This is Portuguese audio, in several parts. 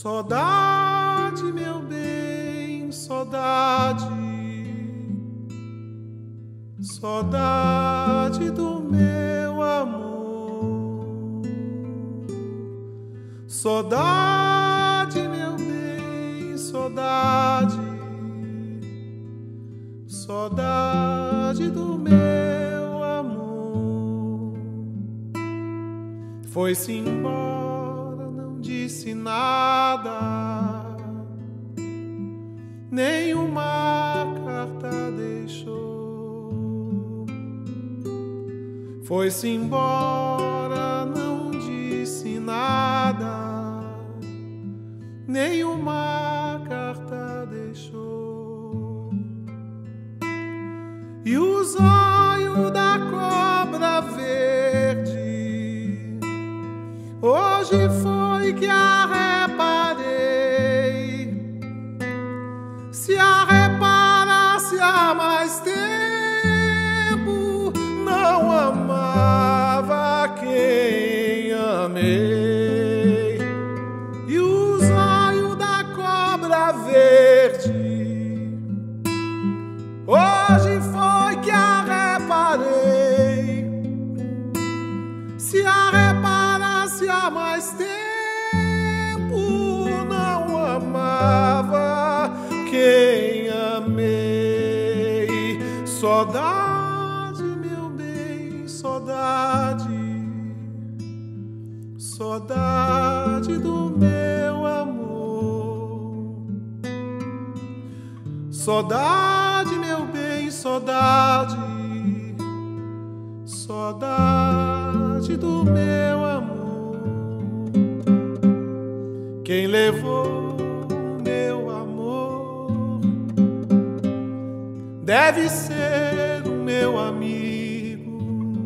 Sodade, meu bem, sodade, sodade do meu amor. Sodade, meu bem, sodade, sodade do meu amor. Foi-se embora, não disse nada, nenhuma carta deixou. Foi-se embora, não disse nada, nenhuma carta deixou. E o zóio da cobra verde, hoje foi que a reparei. Se a reparasse há mais tempo, não amava quem amei. E o zóio da cobra verde, hoje foi que a reparei. Se a reparasse há mais tempo, não amava quem amei. Sodade, meu bem, sodade, sodade do meu amor. Sodade, meu bem, sodade, sodade do meu amor. Quem levou meu amor deve ser o meu amigo.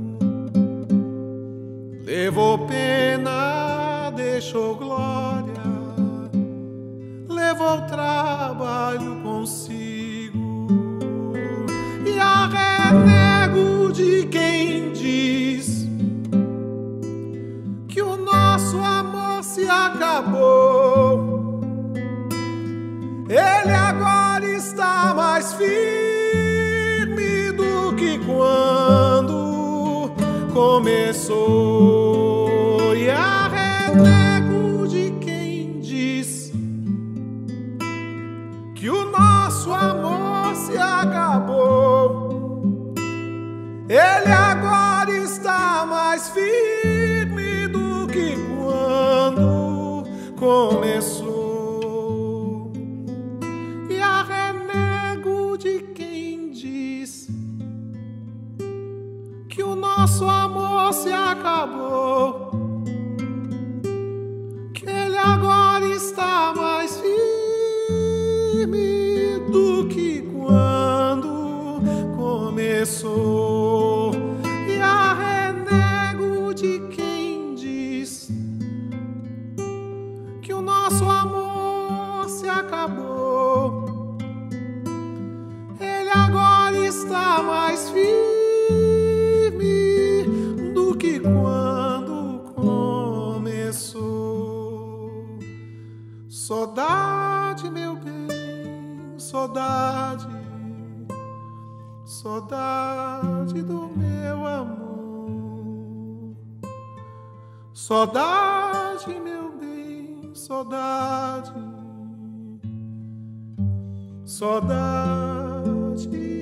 Levou pena, deixou glória, levou trabalho consigo. E a renego de quem diz que o nosso amor se acabou. Ele agora está mais firme do que quando começou. E a renego de quem diz que o nosso amor se acabou. Ele agora está mais firme do que quando começou. E a renego de quem diz que o nosso amor se acabou, que ele agora está mais firme do que quando começou. E a renego de quem diz que o nosso amor se acabou, ele agora está mais firme do que quando começou. Sodade, meu bem, sodade, sodade do meu amor. Sodade, meu bem, sodade, sodade